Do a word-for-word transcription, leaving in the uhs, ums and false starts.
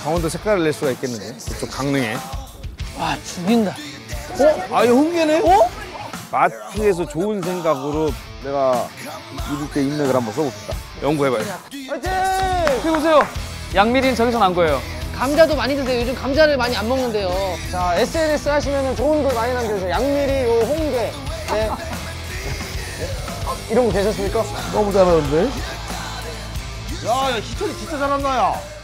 강원도 색깔을 낼 수가 있겠는데. 그쪽 강릉에. 와, 죽인다. 어? 아, 이거 홍게네? 어? 마트에서 좋은 생각으로 내가 입을 때 인맥을 한번 써봅시다. 연구해봐요. 화이팅! 여기 보세요. 양미리는 저기서 난 거예요. 감자도 많이 드세요. 요즘 감자를 많이 안 먹는데요. 자, 에스엔에스 하시면 좋은 글 많이 남겨주세요. 양미리, 요 홍게. 네. 이런 거 되셨습니까? 너무 잘하는데? 야, 야, 희철이 진짜 잘한다, 야.